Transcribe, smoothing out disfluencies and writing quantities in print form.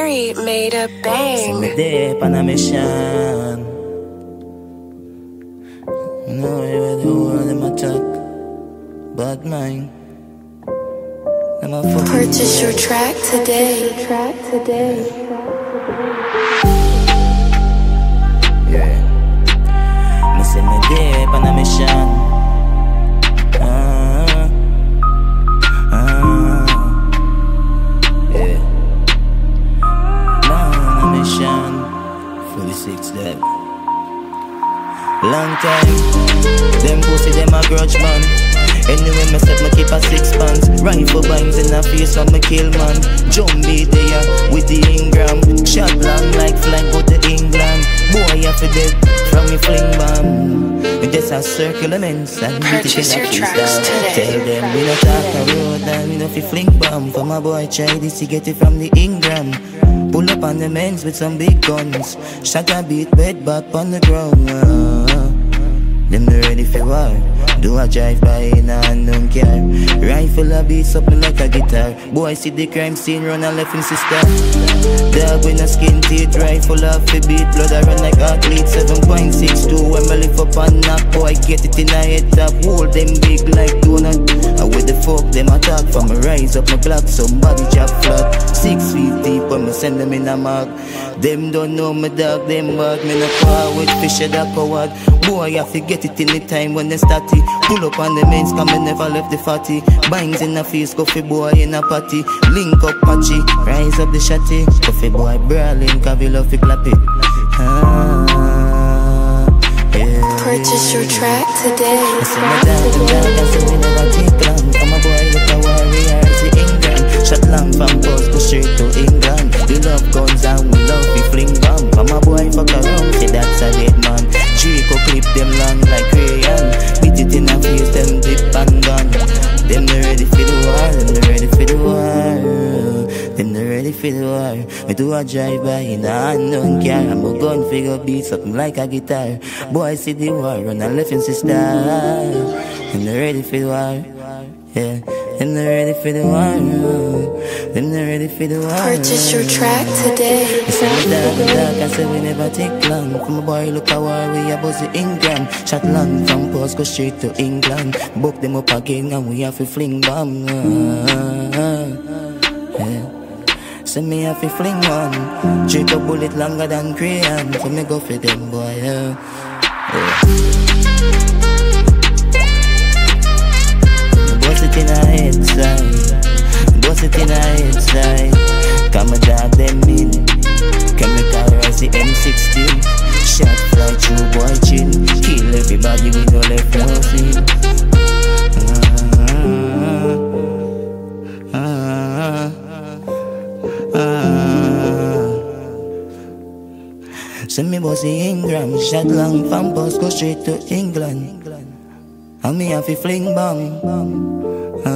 Gary made a bang. See me there on a mission. No, you the world them attack. Bad mind. Purchase your track today. Yeah. Me see me there on a mission. Yeah. Man on a mission. 46 dead. Long time. Them pussy them a grudge man. Anyway, me set me keep a 6 pants. Rifle bangs in the face and me kill man. Jump me there with the Ingram. Shot long like flag go to England. Boy you fi dead from me fling bomb. We just a circle of men's and Purchase your tracks today. Tell them we not talk a road and we no fi fling bomb. For my boy try this to get it from the Ingram. Pull up on the men's with some big guns. Shot a beat bed back on the ground. Them they ready for war. Do a drive by in a unknown car. Rifle a beat something like a guitar. Boy see the crime scene run and left him sister. Dog with a skin teeth. Rifle off the beat. Blood a run like athlete. 7.62 when me lift up and knock. Boy get it in a head top. Hold them big like donut. And with the fuck them attack. From me rise up my block. Somebody drop flat. 6 feet deep when me send them in a mark. Them don't know me dog. Them bad. Me no power with fish that coward. Boy I forget it in the time when they started. Pull up on the mains, come and never left the fatty. Bangs in the face, coffee boy in a party. Link up patchy, rise up the shotty. Coffee boy brawling, Cavi love to clap it. Yeah. Purchase your track today. I see my dad, I see we never take long. Come a boy, look a warrior, see England. Shot long from post go straight to England. We love guns and we love we fling bomb. Come a boy, fuck around, say that's a dead man. Draco clip them long like crayon. Beat it in a face, them dip and gun. Them they ready for the war, them they ready for the war. Them they ready for the war. Me do a drive-by in a unknown car. I'm a gun figure beat something like a guitar. Boy see the war, run and left him sister. Them they ready for the war, yeah. Them they ready for the war. Them they ready for the war. Purchase your track today. Say me dark, I say we never take long. Come a boy look a war, we a buzz the Ingram. Shot long from post go straight to England. Book them up again and we have to fling bomb. Yeah. Say me have to fling one. Shoot a bullet longer than crayon. So me go for them boy. Yeah. Bust it in a head side. Bust it in a head side. Come a dog them in. Chemical rise the M16. Shot fly through boy chin. Kill everybody we no left nothing. Send me bossy Ingram. Shot long from post go straight to England. And me have to fling bomb.